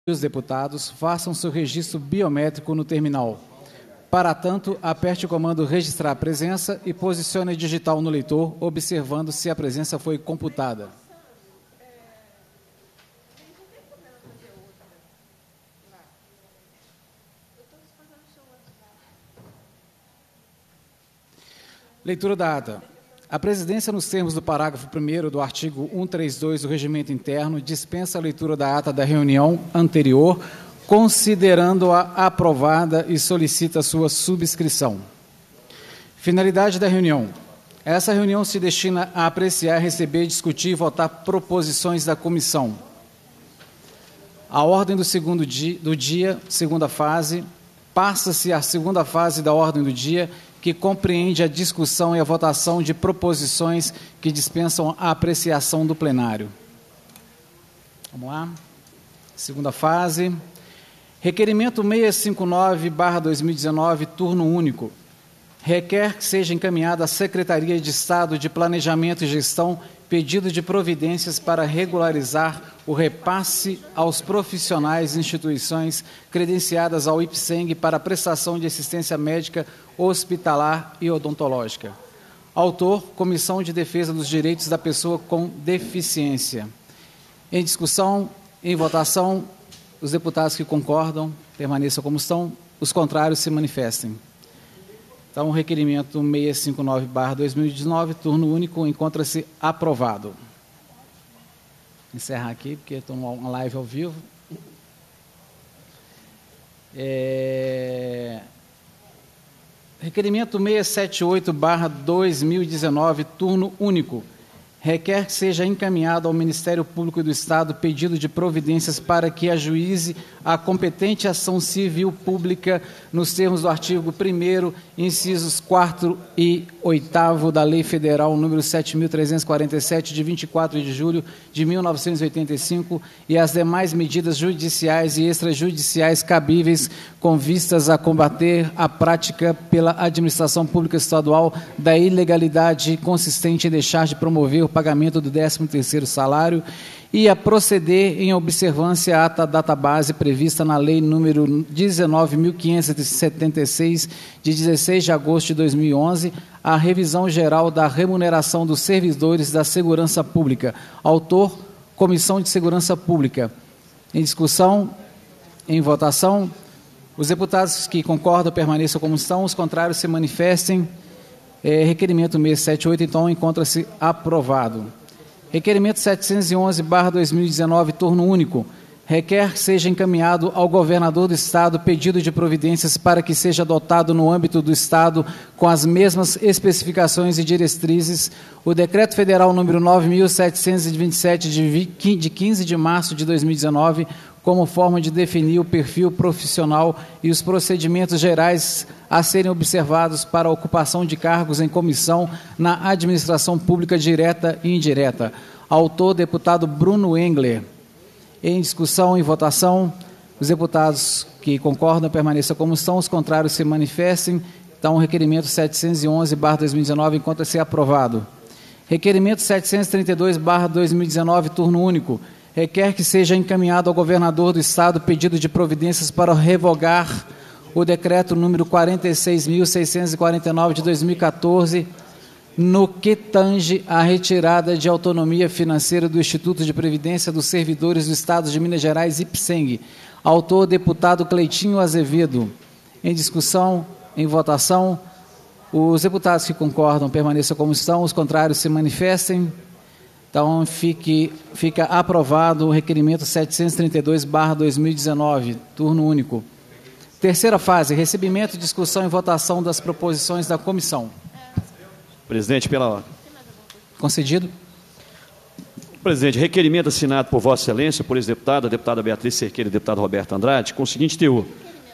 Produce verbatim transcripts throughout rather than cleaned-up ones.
Os deputados façam seu registro biométrico no terminal. Para tanto, aperte o comando registrar a presença e posicione a digital no leitor, observando se a presença foi computada. Leitura da ata. A presidência, nos termos do parágrafo primeiro do artigo cento e trinta e dois do Regimento Interno, dispensa a leitura da ata da reunião anterior, considerando-a aprovada e solicita sua subscrição. Finalidade da reunião. Essa reunião se destina a apreciar, receber, discutir e votar proposições da comissão. A ordem do segundo dia, do dia segunda fase, passa-se a segunda fase da ordem do dia, que compreende a discussão e a votação de proposições que dispensam a apreciação do plenário. Vamos lá. Segunda fase. Requerimento seiscentos e cinquenta e nove barra dois mil e dezenove, turno único. Requer que seja encaminhada à Secretaria de Estado de Planejamento e Gestão pedido de providências para regularizar o repasse aos profissionais e instituições credenciadas ao IPSENG para prestação de assistência médica, hospitalar e odontológica. Autor, Comissão de Defesa dos Direitos da Pessoa com Deficiência. Em discussão, em votação, os deputados que concordam permaneçam como estão, os contrários se manifestem. Então, o requerimento seiscentos e cinquenta e nove barra dois mil e dezenove, turno único, encontra-se aprovado. Encerrar aqui, porque estou numa live ao vivo. É... Requerimento seiscentos e setenta e oito barra dois mil e dezenove, turno único. Requer que seja encaminhado ao Ministério Público do Estado pedido de providências para que ajuize a competente ação civil pública nos termos do artigo primeiro, incisos quatro e oitavo da Lei Federal número sete mil trezentos e quarenta e sete, de vinte e quatro de julho de mil novecentos e oitenta e cinco, e as demais medidas judiciais e extrajudiciais cabíveis com vistas a combater a prática pela administração pública estadual da ilegalidade consistente em deixar de promover o pagamento do décimo terceiro salário e a proceder em observância à ata database prevista na Lei número dezenove mil quinhentos e setenta e seis, de dezesseis de agosto de dois mil e onze, a revisão geral da remuneração dos servidores da segurança pública. Autor, Comissão de Segurança Pública. Em discussão, em votação, os deputados que concordam permaneçam como estão, os contrários se manifestem. É, requerimento seiscentos e setenta e oito, então, encontra-se aprovado. Requerimento setecentos e onze barra dois mil e dezenove, turno único. Requer que seja encaminhado ao governador do Estado pedido de providências para que seja adotado no âmbito do Estado, com as mesmas especificações e diretrizes, o Decreto Federal número nove mil setecentos e vinte e sete, de quinze de março de dois mil e dezenove, como forma de definir o perfil profissional e os procedimentos gerais a serem observados para a ocupação de cargos em comissão na administração pública direta e indireta. Autor, deputado Bruno Engler. Em discussão e votação, os deputados que concordam permaneçam como estão, os contrários se manifestem. Então, o requerimento setecentos e onze barra dois mil e dezenove encontra-se aprovado. Requerimento setecentos e trinta e dois barra dois mil e dezenove, turno único. Requer que seja encaminhado ao governador do Estado pedido de providências para revogar o decreto número quarenta e seis mil seiscentos e quarenta e nove de dois mil e quatorze, no que tange à retirada de autonomia financeira do Instituto de Previdência dos Servidores do Estado de Minas Gerais, IPSENG. Autor, deputado Cleitinho Azevedo. Em discussão, em votação, os deputados que concordam permaneçam como estão, os contrários se manifestem. Então, fique, fica aprovado o requerimento setecentos e trinta e dois barra dois mil e dezenove, turno único. Terceira fase, recebimento, discussão e votação das proposições da comissão. Presidente, pela ordem. Concedido. Presidente, requerimento assinado por Vossa Excelência, por ex-deputada, a deputada Beatriz Cerqueira e o deputado Roberto Andrade, com o seguinte teor.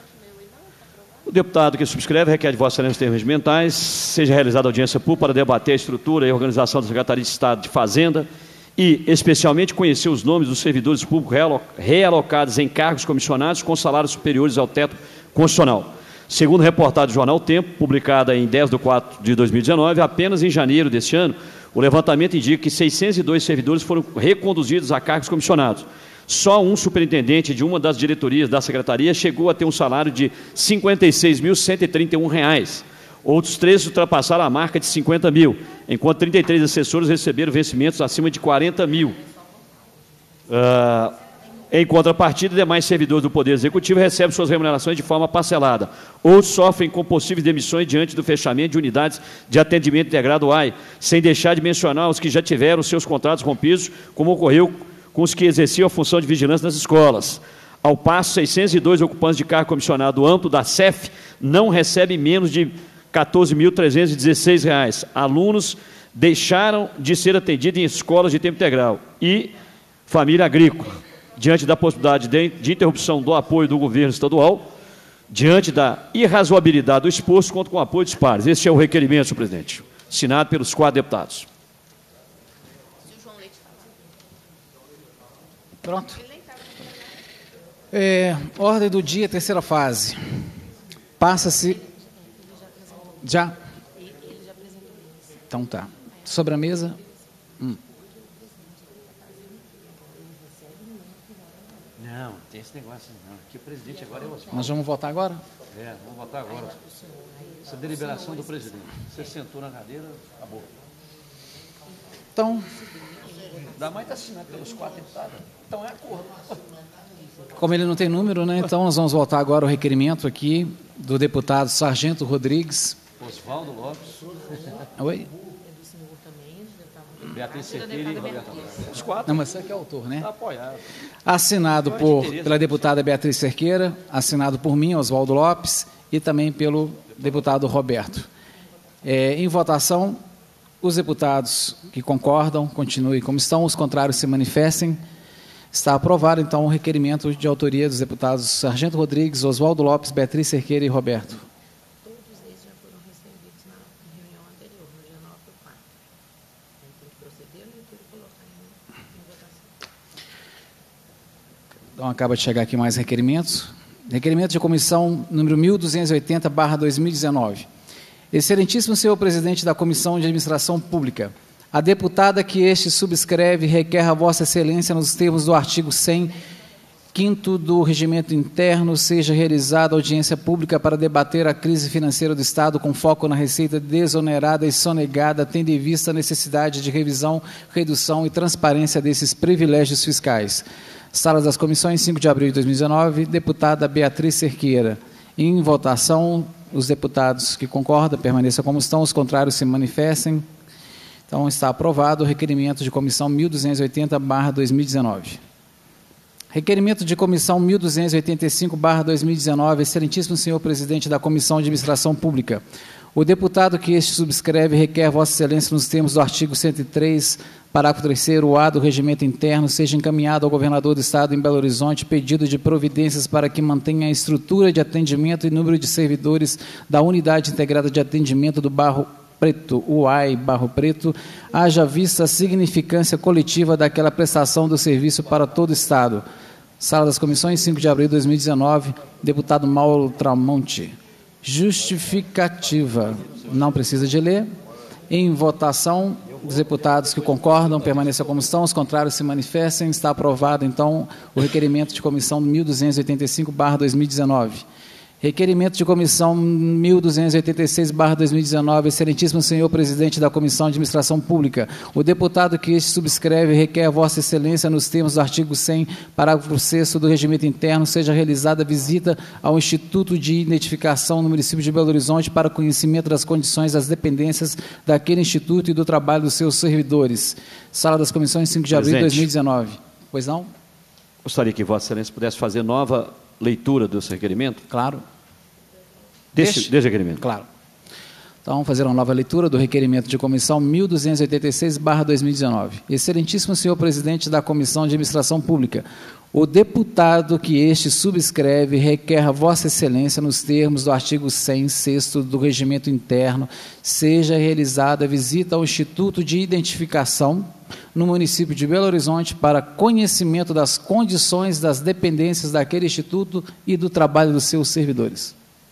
O deputado que subscreve requer de Vossa Excelência os termos regimentais, seja realizada audiência pública para debater a estrutura e a organização da Secretaria de Estado de Fazenda e, especialmente, conhecer os nomes dos servidores públicos realocados em cargos comissionados com salários superiores ao teto constitucional. Segundo reportagem do jornal Tempo, publicada em dez de quatro de dois mil e dezenove, apenas em janeiro deste ano, o levantamento indica que seiscentos e dois servidores foram reconduzidos a cargos comissionados, Só um superintendente de uma das diretorias da secretaria chegou a ter um salário de cinquenta e seis mil cento e trinta e um reais. Outros três ultrapassaram a marca de cinquenta mil, enquanto trinta e três assessores receberam vencimentos acima de quarenta mil. Uh, em contrapartida, demais servidores do Poder Executivo recebem suas remunerações de forma parcelada. Outros sofrem com possíveis demissões diante do fechamento de unidades de atendimento integrado A I, sem deixar de mencionar os que já tiveram seus contratos rompidos, como ocorreu com os que exerciam a função de vigilância nas escolas. Ao passo, seiscentos e dois ocupantes de cargo comissionado amplo da C E F não recebem menos de quatorze mil trezentos e dezesseis reais. Alunos deixaram de ser atendidos em escolas de tempo integral e família agrícola. Diante da possibilidade de, de interrupção do apoio do governo estadual, diante da irrazoabilidade do exposto, conta com o apoio dos pares. Este é o requerimento, senhor presidente, assinado pelos quatro deputados. Pronto. É, ordem do dia, terceira fase. Passa-se... Já? Então tá. Sobre a mesa... Hum. Não, tem esse negócio não. Aqui o presidente agora é o Oswaldo. Nós vamos votar agora? É, vamos votar agora. Essa deliberação do presidente. Você sentou na cadeira, acabou. Então... Da mãe está assinado pelos quatro deputados. Então é acordo. Como ele não tem número, né? Então nós vamos votar agora o requerimento aqui do deputado Sargento Rodrigues. Oswaldo Lopes. Oi? Beatriz Cerqueira e Roberto Andrade. Os quatro. Não, mas você que é autor, né? Está apoiado. Assinado por, pela deputada Beatriz Cerqueira, assinado por mim, Oswaldo Lopes, e também pelo deputado Roberto. É, em votação, os deputados que concordam, continuem como estão, os contrários se manifestem. Está aprovado, então, o requerimento de autoria dos deputados Sargento Rodrigues, Oswaldo Lopes, Beatriz Cerqueira e Roberto. Todos eles já foram recebidos na reunião anterior, no dia nove do quatro. Tem que proceder a leitura e colocar em, em votação. Então, acaba de chegar aqui mais requerimentos. Requerimento de comissão número mil duzentos e oitenta barra dois mil e dezenove. Excelentíssimo senhor presidente da Comissão de Administração Pública, a deputada que este subscreve requer a vossa excelência nos termos do artigo cem, quinto do regimento interno, seja realizada audiência pública para debater a crise financeira do Estado com foco na receita desonerada e sonegada, tendo em vista a necessidade de revisão, redução e transparência desses privilégios fiscais. Sala das Comissões, cinco de abril de dois mil e dezenove, deputada Beatriz Cerqueira. Em votação, os deputados que concordam permaneçam como estão, os contrários se manifestem. Então, está aprovado o requerimento de comissão mil duzentos e oitenta barra dois mil e dezenove. Requerimento de comissão mil duzentos e oitenta e cinco barra dois mil e dezenove, excelentíssimo senhor presidente da Comissão de Administração Pública. O deputado que este subscreve requer vossa excelência nos termos do artigo cento e três, parágrafo terceiro A do regimento interno, seja encaminhado ao governador do Estado em Belo Horizonte pedido de providências para que mantenha a estrutura de atendimento e número de servidores da Unidade Integrada de Atendimento do Barro Preto, U A I Barro Preto, haja vista a significância coletiva daquela prestação do serviço para todo o Estado. Sala das Comissões, cinco de abril de dois mil e dezenove, deputado Mauro Tramonte. Justificativa. Não precisa de ler. Em votação, os deputados que concordam permaneçam como estão, os contrários se manifestem. Está aprovado, então, o requerimento de comissão mil duzentos e oitenta e cinco barra dois mil e dezenove. Requerimento de comissão mil duzentos e oitenta e seis barra dois mil e dezenove, excelentíssimo senhor presidente da Comissão de Administração Pública, o deputado que este subscreve requer a vossa excelência nos termos do artigo cem, parágrafo sexto do regimento interno, seja realizada visita ao Instituto de Identificação no município de Belo Horizonte para conhecimento das condições das dependências daquele instituto e do trabalho dos seus servidores. Sala das Comissões, cinco de abril de dois mil e dezenove. Pois não? Gostaria que vossa excelência pudesse fazer nova leitura desse requerimento? Claro. Desse, desse requerimento. Claro. Então, vamos fazer uma nova leitura do requerimento de comissão mil duzentos e oitenta e seis barra dois mil e dezenove. Excelentíssimo senhor presidente da Comissão de Administração Pública, o deputado que este subscreve requer a vossa excelência nos termos do artigo cem, sexto do regimento interno, seja realizada visita ao Instituto de Identificação no município de Belo Horizonte para conhecimento das condições das dependências daquele instituto e do trabalho dos seus servidores.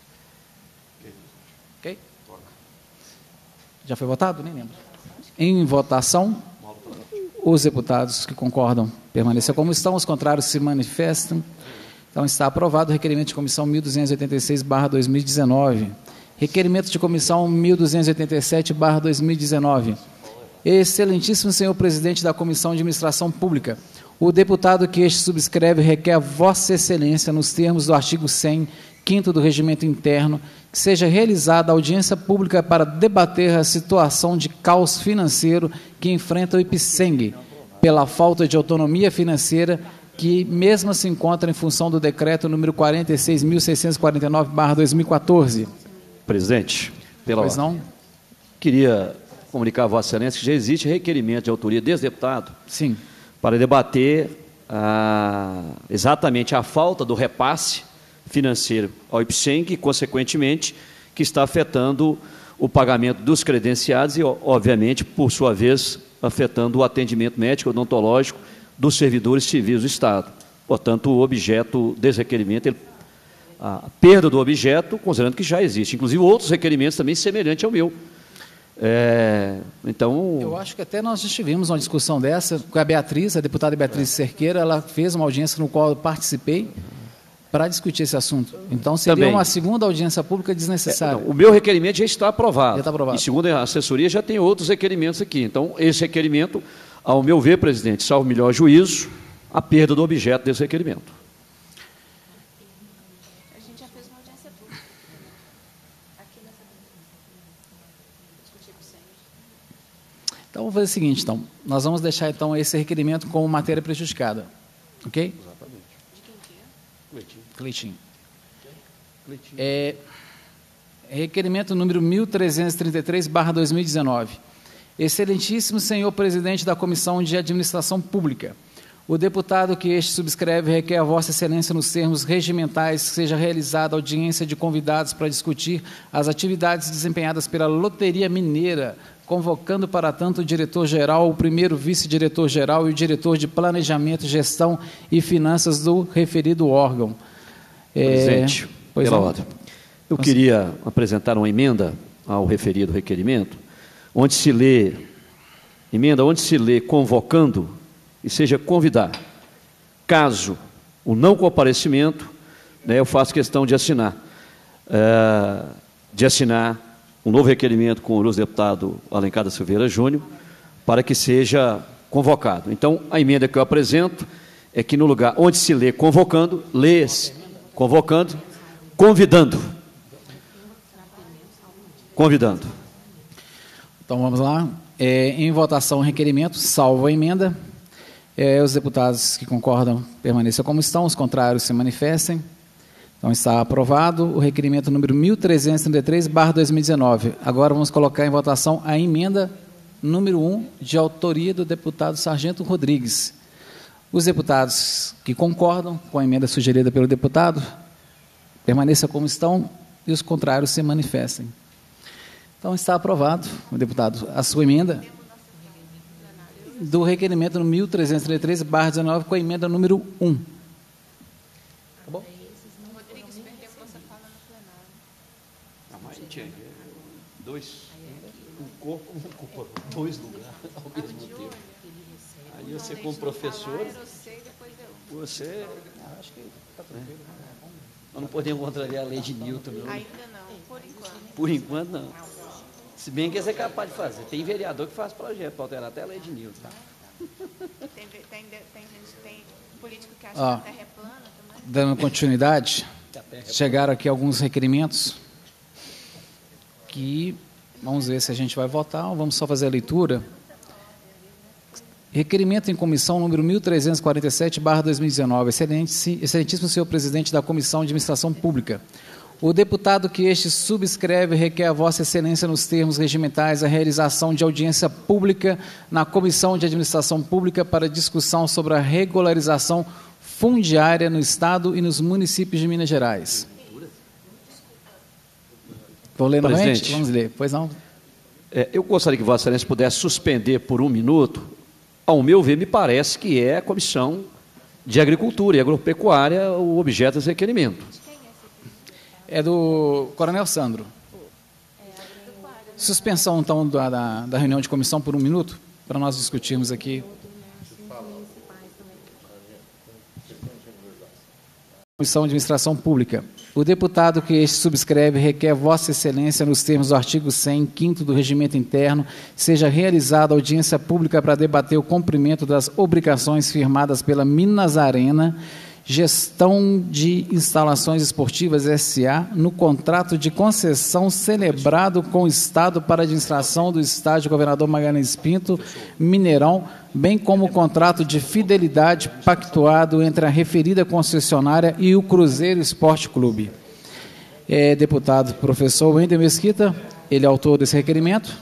Ok? Já foi votado? Nem lembro. Em votação, Os deputados que concordam permaneçam como estão, os contrários se manifestam. Então, está aprovado o requerimento de comissão mil duzentos e oitenta e seis barra dois mil e dezenove. Requerimento de comissão mil duzentos e oitenta e sete barra dois mil e dezenove. Excelentíssimo senhor presidente da Comissão de Administração Pública, o deputado que este subscreve requer a Vossa Excelência, nos termos do artigo cem, quinto do Regimento Interno, que seja realizada audiência pública para debater a situação de caos financeiro que enfrenta o IPSENG, pela falta de autonomia financeira que mesmo se encontra em função do decreto número quarenta e seis mil seiscentos e quarenta e nove barra dois mil e quatorze. Presidente, pela Pois não? Queria comunicar a Vossa Excelência que já existe requerimento de autoria desse deputado Sim. para debater ah, exatamente a falta do repasse financeiro ao IPSENG e, consequentemente, que está afetando o pagamento dos credenciados e, obviamente, por sua vez, afetando o atendimento médico odontológico dos servidores civis do Estado. Portanto, o objeto desse requerimento, ele, a perda do objeto, considerando que já existe, inclusive outros requerimentos também semelhantes ao meu. É, então... Eu acho que até nós já tivemos uma discussão dessa com a Beatriz, a deputada Beatriz Cerqueira, ela fez uma audiência no qual eu participei para discutir esse assunto. Então, seria Também. uma segunda audiência pública desnecessária. É, não, o meu requerimento já está aprovado. Já está aprovado. E, segundo a assessoria, já tem outros requerimentos aqui. Então, esse requerimento, ao meu ver, presidente, salvo melhor juízo, a perda do objeto desse requerimento. A gente já fez uma audiência pública aqui nessa discutir com o senhor. Então, vamos fazer o seguinte, então. Nós vamos deixar, então, esse requerimento como matéria prejudicada. Ok? Exatamente. De quem que é? Cleitinho. Cleitinho. Cleitinho. É, requerimento número mil trezentos e trinta e três barra dois mil e dezenove. Excelentíssimo senhor presidente da Comissão de Administração Pública, o deputado que este subscreve requer a Vossa Excelência, nos termos regimentais, que seja realizada audiência de convidados para discutir as atividades desempenhadas pela Loteria Mineira, convocando para tanto o diretor-geral, o primeiro vice-diretor-geral e o diretor de Planejamento, Gestão e Finanças do referido órgão. Presidente, É, pois pela não. ordem. Eu queria apresentar uma emenda ao referido requerimento, onde se lê, emenda onde se lê convocando e seja convidar. Caso o não comparecimento, né, eu faço questão de assinar, é, de assinar um novo requerimento com o ilustre deputado Alencar da Silveira Júnior, para que seja convocado. Então, a emenda que eu apresento é que no lugar onde se lê convocando, lê-se convocando, convidando. Convidando. Então, vamos lá. É, em votação, o requerimento, salvo a emenda. É, os deputados que concordam permaneçam como estão, os contrários se manifestem. Então, está aprovado o requerimento número mil trezentos e trinta e três barra dois mil e dezenove. Agora, vamos colocar em votação a emenda número um, de autoria do deputado Sargento Rodrigues. Os deputados que concordam com a emenda sugerida pelo deputado, permaneçam como estão e os contrários se manifestem. Então, está aprovado, o deputado, a sua emenda do requerimento no mil trezentos e trinta e três barra dezenove com a emenda número um. Tá bom? Rodrigues, perdeu o que você fala no plenário. Ah, mas tinha dois, um corpo, um corpo, dois lugares ao mesmo tempo. Aí você, como professor, Você e depois eu. você... Acho que está tranquilo. Nós não podemos contrariar a lei de Newton, não. Ainda não, por enquanto. Por enquanto, não. Se bem que você é capaz de fazer. Tem vereador que faz projeto para alterar até a lei de Newton. Tem, tem, tem, gente, tem político que acha Ah. que a terra é plana também. Dando continuidade, chegaram aqui alguns requerimentos que, vamos ver se a gente vai votar ou vamos só fazer a leitura. Requerimento em comissão número mil trezentos e quarenta e sete barra dois mil e dezenove. Excelente, excelentíssimo senhor presidente da Comissão de Administração Pública. O deputado que este subscreve requer a Vossa Excelência, nos termos regimentais, a realização de audiência pública na Comissão de Administração Pública para discussão sobre a regularização fundiária no Estado e nos municípios de Minas Gerais. Vou ler novamente? Presidente. Vamos ler. Pois não? É, eu gostaria que Vossa Excelência pudesse suspender por um minuto. Ao meu ver, me parece que é a Comissão de Agricultura e Agropecuária o objeto desse requerimento. É do Coronel Sandro. Suspensão, então, da, da, da reunião de comissão por um minuto, para nós discutirmos aqui Comissão de Administração Pública. O deputado que este subscreve requer Vossa Excelência, nos termos do artigo cem, quinto do Regimento Interno, seja realizada audiência pública para debater o cumprimento das obrigações firmadas pela Minas Arena, Gestão de Instalações Esportivas S A, no contrato de concessão celebrado com o Estado para a administração do Estádio Governador Magalhães Pinto, Mineirão, bem como o contrato de fidelidade pactuado entre a referida concessionária e o Cruzeiro Esporte Clube. É, deputado professor Wender Mesquita, ele é autor desse requerimento.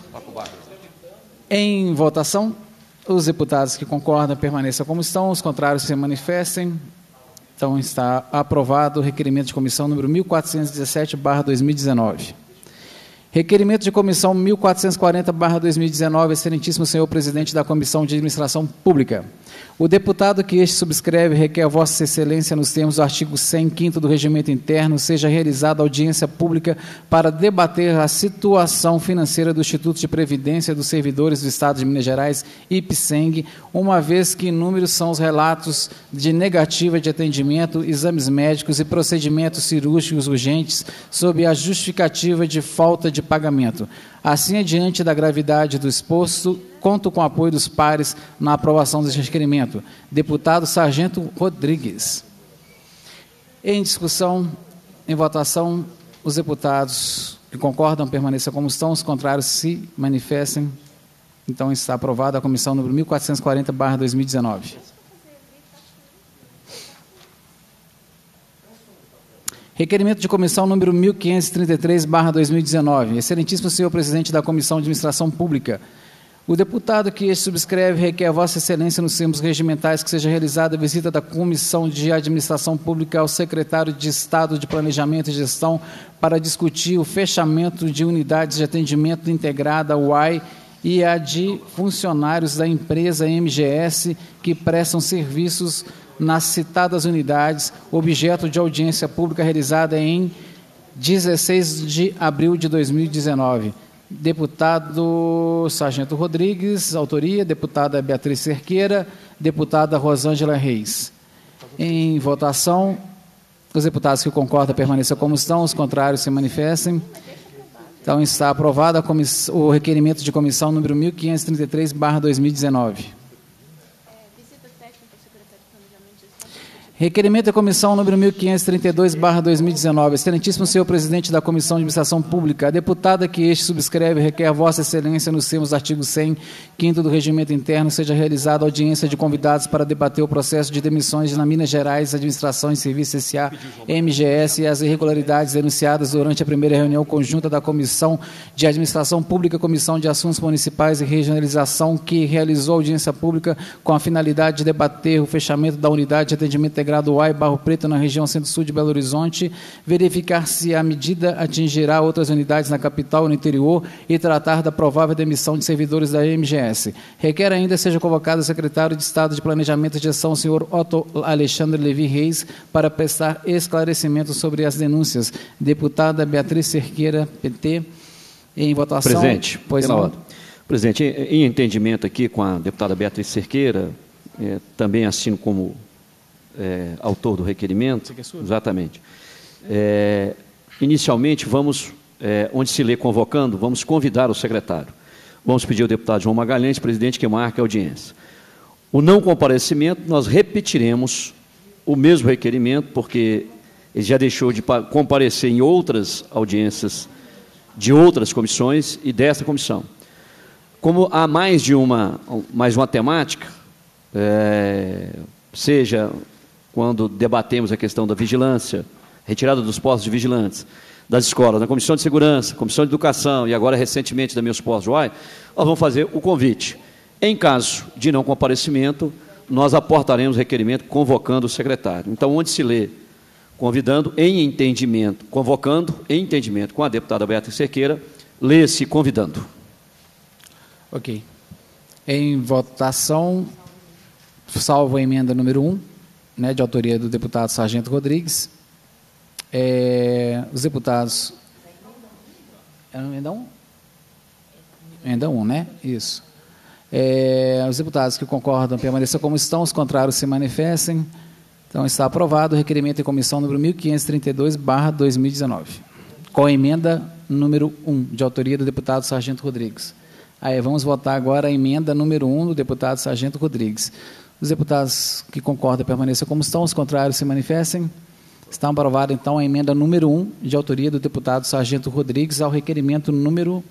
Em votação, os deputados que concordam permaneçam como estão, os contrários se manifestem. Então, está aprovado o requerimento de comissão número mil quatrocentos e dezessete barra dois mil e dezenove. Requerimento de comissão mil quatrocentos e quarenta barra dois mil e dezenove, excelentíssimo senhor presidente da Comissão de Administração Pública. O deputado que este subscreve requer Vossa Excelência, nos termos do artigo cem, quinto do Regimento Interno, seja realizada audiência pública para debater a situação financeira do Instituto de Previdência dos Servidores do Estado de Minas Gerais, IPSENG, uma vez que inúmeros são os relatos de negativa de atendimento, exames médicos e procedimentos cirúrgicos urgentes sob a justificativa de falta de pagamento. Assim, diante da gravidade do exposto, conto com o apoio dos pares na aprovação deste requerimento. Deputado Sargento Rodrigues. Em discussão, em votação, os deputados que concordam permaneçam como estão, os contrários se manifestem. Então, está aprovada a comissão número mil quatrocentos e quarenta barra dois mil e dezenove. Requerimento de comissão número mil quinhentos e trinta e três barra dois mil e dezenove. Excelentíssimo senhor presidente da Comissão de Administração Pública, o deputado que este subscreve requer a Vossa Excelência, nos termos regimentais, que seja realizada a visita da Comissão de Administração Pública ao secretário de Estado de Planejamento e Gestão para discutir o fechamento de unidades de atendimento integrada, U A I, e a de funcionários da empresa M G S que prestam serviços nas citadas unidades, objeto de audiência pública realizada em dezesseis de abril de dois mil e dezenove. Deputado Sargento Rodrigues, autoria, deputada Beatriz Cerqueira, deputada Rosângela Reis. Em votação, os deputados que concordam permaneçam como estão, os contrários se manifestem. Então, está aprovado a o requerimento de comissão número mil quinhentos e trinta e três barra dois mil e dezenove. Requerimento da comissão número mil quinhentos e trinta e dois barra dois mil e dezenove. Excelentíssimo senhor presidente da Comissão de Administração Pública, a deputada que este subscreve requer Vossa Excelência, nos termos do artigo cem, quinto do Regimento Interno, seja realizada audiência de convidados para debater o processo de demissões na Minas Gerais, Administração e Serviço S A, M G S e as irregularidades denunciadas durante a primeira reunião conjunta da Comissão de Administração Pública, Comissão de Assuntos Municipais e Regionalização, que realizou audiência pública com a finalidade de debater o fechamento da unidade de atendimento integrado U A I Barro Preto, na região centro-sul de Belo Horizonte, verificar se a medida atingirá outras unidades na capital e no interior e tratar da provável demissão de servidores da M G S. Requer ainda seja convocado o secretário de Estado de Planejamento e Gestão, senhor Otto Alexandre Levi Reis, para prestar esclarecimento sobre as denúncias. Deputada Beatriz Cerqueira, P T, em votação. Presidente, pois não. Presidente, em entendimento aqui com a deputada Beatriz Cerqueira, é, também assino como É, autor do requerimento. Exatamente. É, inicialmente, vamos, é, onde se lê convocando, vamos convidar o secretário. Vamos pedir ao deputado João Magalhães, presidente, que marque a audiência. O não comparecimento, nós repetiremos o mesmo requerimento, porque ele já deixou de comparecer em outras audiências de outras comissões e desta comissão. Como há mais de uma, mais uma temática, é, seja quando debatemos a questão da vigilância, retirada dos postos de vigilantes, das escolas, na Comissão de Segurança, Comissão de Educação e agora recentemente da meus postos de U A I, nós vamos fazer o convite. Em caso de não comparecimento, nós aportaremos requerimento convocando o secretário. Então, onde se lê convidando em entendimento, convocando em entendimento com a deputada Beatriz Cerqueira, lê-se convidando. Ok. Em votação, salvo a emenda número um, né, de autoria do deputado Sargento Rodrigues. É, os deputados... É no emenda um? Emenda um, né? Isso. É, os deputados que concordam permaneçam como estão, os contrários se manifestem. Então, está aprovado o requerimento em comissão número mil quinhentos e trinta e dois barra dois mil e dezenove, com a emenda número um, de autoria do deputado Sargento Rodrigues. Aí, vamos votar agora a emenda número um do deputado Sargento Rodrigues. Os deputados que concordam permaneçam como estão, os contrários se manifestem. Está aprovada, então, a emenda número um, de autoria do deputado Sargento Rodrigues, ao requerimento número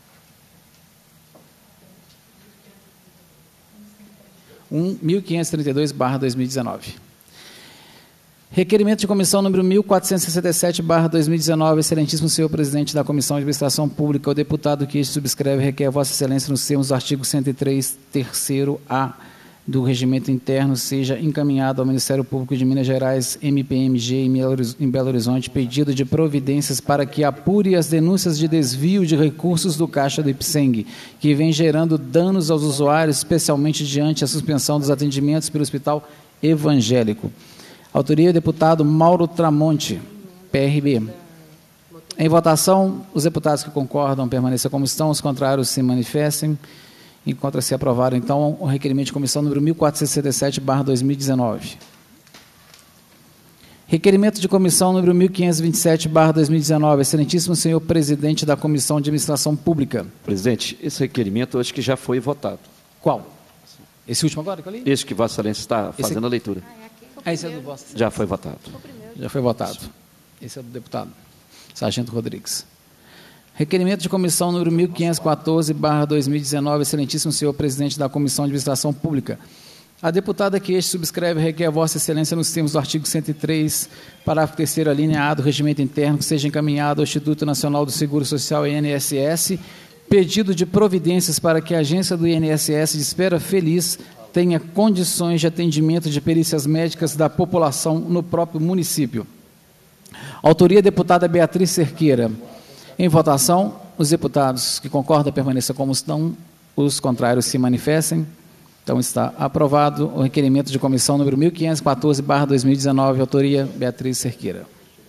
mil quinhentos e trinta e dois barra dois mil e dezenove. Requerimento de comissão número mil quatrocentos e sessenta e sete barra dois mil e dezenove, excelentíssimo senhor presidente da Comissão de Administração Pública, o deputado que este subscreve requer a vossa excelência nos termos do artigo cento e três, terceiro A do regimento interno, seja encaminhado ao Ministério Público de Minas Gerais, M P M G, em Belo Horizonte, pedido de providências para que apure as denúncias de desvio de recursos do Caixa do IPSENG, que vem gerando danos aos usuários, especialmente diante da suspensão dos atendimentos pelo Hospital Evangélico. Autoria, deputado Mauro Tramonte, P R B. Em votação, os deputados que concordam permaneçam como estão, os contrários se manifestem. Encontra-se aprovado, então, o requerimento de comissão número mil quatrocentos e sessenta e sete barra dois mil e dezenove. Requerimento de comissão número mil quinhentos e vinte e sete barra dois mil e dezenove. Excelentíssimo senhor presidente da Comissão de Administração Pública. Presidente, esse requerimento acho que já foi votado. Qual? Esse último agora que eu li? Esse que Vossa Excelência está fazendo esse... a leitura. Ah, esse é do vosso. Já foi votado. Já foi votado. Esse é do deputado Sargento Rodrigues. Requerimento de comissão número mil quinhentos e quatorze barra dois mil e dezenove, excelentíssimo senhor presidente da Comissão de Administração Pública. A deputada que este subscreve requer a vossa excelência nos termos do artigo cento e três, parágrafo terceiro, alineado, regimento interno, que seja encaminhado ao Instituto Nacional do Seguro Social, I N S S, pedido de providências para que a agência do I N S S de Espera Feliz tenha condições de atendimento de perícias médicas da população no próprio município. Autoria, deputada Beatriz Cerqueira. Em votação, os deputados que concordam permaneçam como estão, os contrários se manifestem. Então, está aprovado o requerimento de comissão número mil quinhentos e quatorze barra dois mil e dezenove, autoria Beatriz Cerqueira.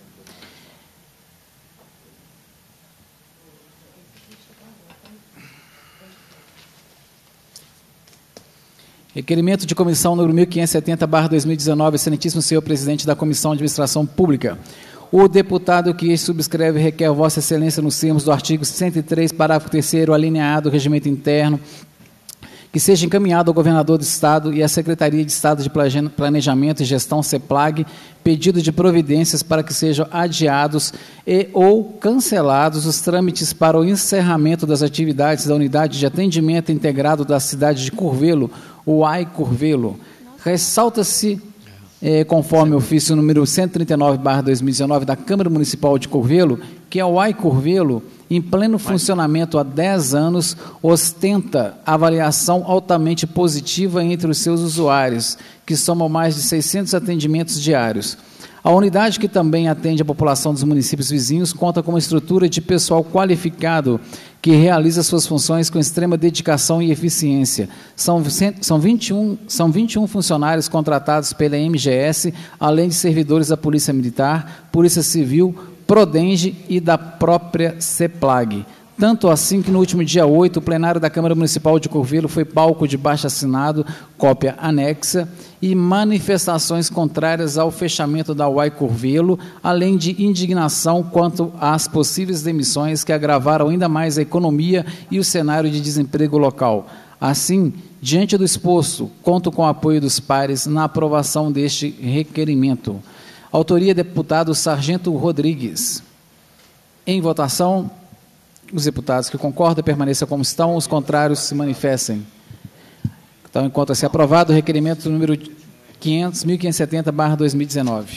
Requerimento de comissão número mil quinhentos e setenta barra dois mil e dezenove, excelentíssimo senhor presidente da Comissão de Administração Pública. O deputado que subscreve requer a vossa excelência nos termos do artigo cento e três, parágrafo terceiro, alineado, regimento interno, que seja encaminhado ao governador do Estado e à Secretaria de Estado de Planejamento e Gestão, CEPLAG, pedido de providências para que sejam adiados e ou cancelados os trâmites para o encerramento das atividades da Unidade de Atendimento Integrado da cidade de Curvelo, o A I Curvelo. Ressalta-se, eh, conforme o ofício número cento e trinta e nove barra dois mil e dezenove da Câmara Municipal de Curvelo, que a U A I Curvelo, em pleno funcionamento há dez anos, ostenta avaliação altamente positiva entre os seus usuários, que somam mais de seiscentos atendimentos diários. A unidade, que também atende a população dos municípios vizinhos, conta com uma estrutura de pessoal qualificado que realiza suas funções com extrema dedicação e eficiência. São, são, vinte e um, são vinte e um funcionários contratados pela M G S, além de servidores da Polícia Militar, Polícia Civil, Prodenge e da própria CEPLAG. Tanto assim que no último dia oito, o plenário da Câmara Municipal de Curvelo foi palco de baixo-assinado, cópia anexa, e manifestações contrárias ao fechamento da U A I Curvelo, além de indignação quanto às possíveis demissões que agravaram ainda mais a economia e o cenário de desemprego local. Assim, diante do exposto, conto com o apoio dos pares na aprovação deste requerimento. Autoria, deputado Sargento Rodrigues. Em votação, os deputados que concordam permaneçam como estão, os contrários se manifestem. Então, encontra-se aprovado o requerimento número quinhentos, mil quinhentos e setenta barra dois mil e dezenove.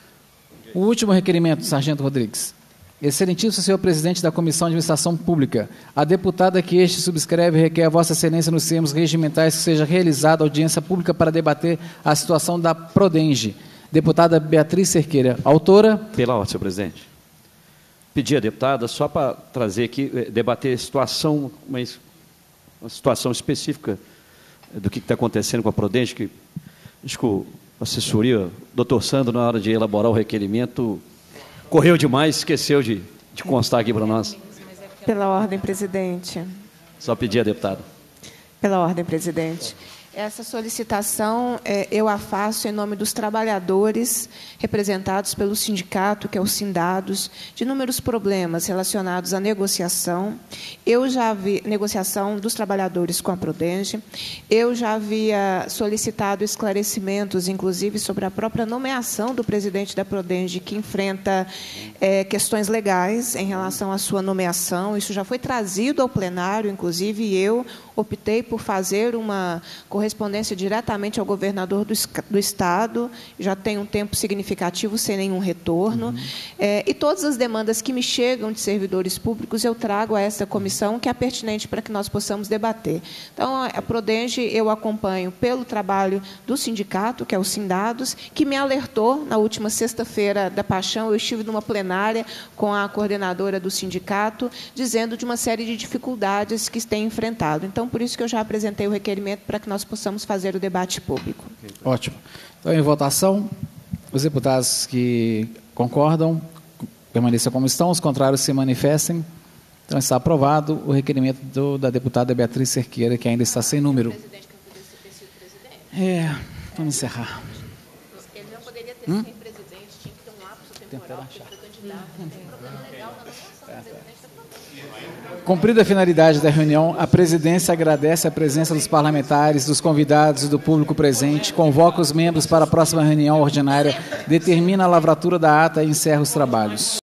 O último requerimento, Sargento Rodrigues. Excelentíssimo senhor presidente da Comissão de Administração Pública, a deputada que este subscreve requer a vossa excelência nos termos regimentais que seja realizada audiência pública para debater a situação da Prodenge. Deputada Beatriz Cerqueira, autora. Pela ordem, senhor presidente. Pedi à deputada, só para trazer aqui, debater a situação, uma, uma situação específica do que está acontecendo com a Prodenge, que acho que a assessoria, o doutor Sandro, na hora de elaborar o requerimento, correu demais, esqueceu de, de constar aqui para nós. Pela ordem, presidente. Só pedir à deputada. Pela ordem, presidente. Essa solicitação é, eu a faço em nome dos trabalhadores representados pelo sindicato, que é o Sindados, de inúmeros problemas relacionados à negociação. Eu já vi negociação dos trabalhadores com a Prodenge. Eu já havia solicitado esclarecimentos, inclusive, sobre a própria nomeação do presidente da Prodenge, que enfrenta é, questões legais em relação à sua nomeação. Isso já foi trazido ao plenário, inclusive, e eu optei por fazer uma correspondência diretamente ao governador do, do Estado, já tem um tempo significativo sem nenhum retorno, uhum. é, e todas as demandas que me chegam de servidores públicos eu trago a essa comissão, que é pertinente para que nós possamos debater. Então, a Prodenge eu acompanho pelo trabalho do sindicato, que é o Sindados, que me alertou na última sexta-feira da Paixão. Eu estive numa plenária com a coordenadora do sindicato, dizendo de uma série de dificuldades que tem enfrentado. Então, por isso que eu já apresentei o requerimento para que nós possamos fazer o debate público. Ótimo. Então, em votação, os deputados que concordam permaneçam como estão, os contrários se manifestem. Então, está aprovado o requerimento do, da deputada Beatriz Cerqueira, que ainda está sem número. É, vamos encerrar. Ele não poderia ter hum? sido presidente, tinha que ter um lapso temporal, porque ele foi candidato. Não tem problema legal na nossa presidente. Cumprida a finalidade da reunião, a presidência agradece a presença dos parlamentares, dos convidados e do público presente, convoca os membros para a próxima reunião ordinária, determina a lavratura da ata e encerra os trabalhos.